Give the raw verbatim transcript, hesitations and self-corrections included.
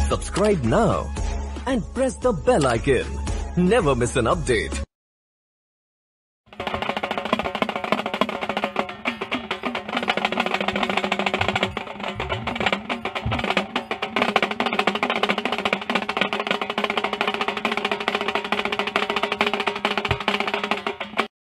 Subscribe now and press the bell icon. Never miss an update.